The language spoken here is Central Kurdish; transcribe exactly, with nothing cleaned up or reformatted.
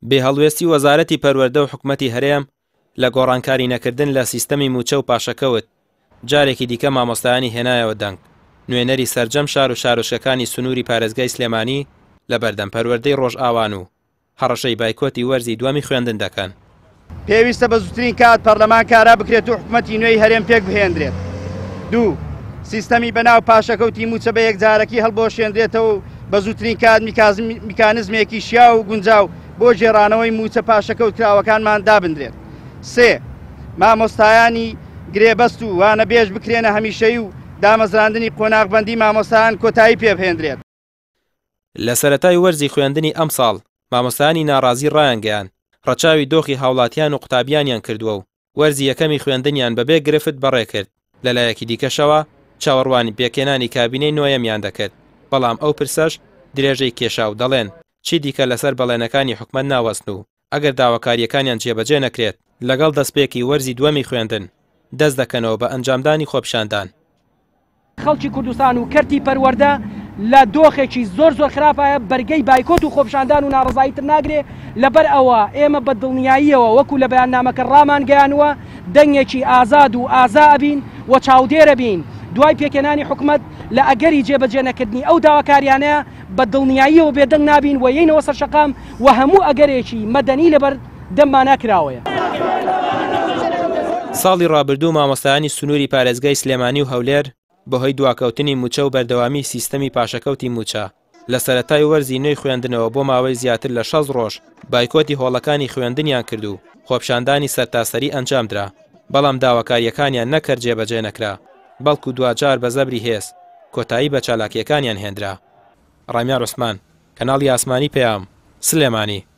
بێهەڵوێستی وەزارەتی پەروەردە و حکومەتی هەرێم لە گۆڕانکاری نەکردن لە سیستەمی موچە و پاشەکەوت جارێکی دیکە مامۆستایانی هێنایەوە دەنگ. نوێنەری سەرجەم شار و شارۆچکەکانی سنووری پارێزگای سلێمانی لە بەردەم پەروەردەی ڕۆژئاوان و هەڕەشەی بایکۆتی وەرزی دووەمی خوێندن دەکەن. پێویستە بە زووترین کات پەرلەمان کارا بکرێت و حکومەتی نوێی هەرێم پێک بهێنرێت. دوو سیستەمی بەناو پاشەکەوتی موچە بە یەکجارەکی هەڵبۆشێنرێتەوە و بە زووترین کات میکانزمێکی شیا و گونجاو بۆ ژێڕانەوەی موچە پاشەکەوت کراوەکانمان دابدرێت. سێ مامۆستایانی گرێبەست و وانە بێژ بکرێنە هەمیشەی و دامەزراندنی قۆناغبەندی مامۆستایان کۆتایی پێبهێنرێت. لە سەرەتای وەرزی خوێندنی ئەم ساڵ مامۆستایانی ناڕازی ڕایانگەیان ڕەچاوی دۆخی هاوڵاتیان و قوتابیانیان کردووە و وەرزی یەکەمی خوێندنیان بەبێ گرفت بەڕێکرد. لەلایەکی دیکەشەوە چاوەڕوانی پێکێنانی کابینەی نوێیەمیان دەکرد، بەڵام ئەو پرسەش درێژەی کێشا و دەڵێن چی دیکە لەسەر بەڵێنەکانی حکومەت ناوەستن و ئەگەر داواکاریەکانیان جێبەجێ نەکرێت لەگەڵ دەستپێکی وەرزی دووەمی خوێندن دەست دەکەنەوە بە ئەنجامدانی خۆپیشاندان. خەڵکی کوردستان و کەرتی پەروەردە لە دۆخێکی زۆر زۆر خراپایە، بەرگەی بایکۆت و خۆپیشاندان و ناڕزاییتر ناگرێ. لەبەر ئەوە ئێمە بە دڵنیاییەوە وەکو لە بەیاننامەکە ڕامان گەیانوە دەنگێکی ئازاد و ئازا بین و چاودێرە بین دوای پێکێنانی حکومەت لە ئەگەری جێبەجێ نەکردنی ئەو داواکاریانەیە بە دڵنیاییەوە بێدەنگ نابین و یەینەوە سەر شەقام و هەموو ئەگەرێکی مەدەنی لەبەر دەممان ناکراوەیە. ساڵی ڕابردوو مامۆستایانی سنووری پارێزگای سلێمانی و هەولێر بەهۆی دواکەوتنی موچە و بەردەوامی سیستەمی پاشەکەوتی موچە لە سەرەتای وەرزی نوێی خوێندنەوە بۆ ماوەی زیاتر لە شەش ڕۆژ بایکۆتی هۆڵەکانی خوێندنیان کرد و خۆپیشاندانی سەرتاسەری ئەنجامدرا، بەڵام داواکاریەکانیان نەکرد جێبەجێ نەکرا، بەڵکو دوجار بە زەبری هێز کۆتایی بە چالاکیەکانیان هێنرا. ڕامیار عوسمان، کەناڵی ئاسمانی پێام، سلێمانی.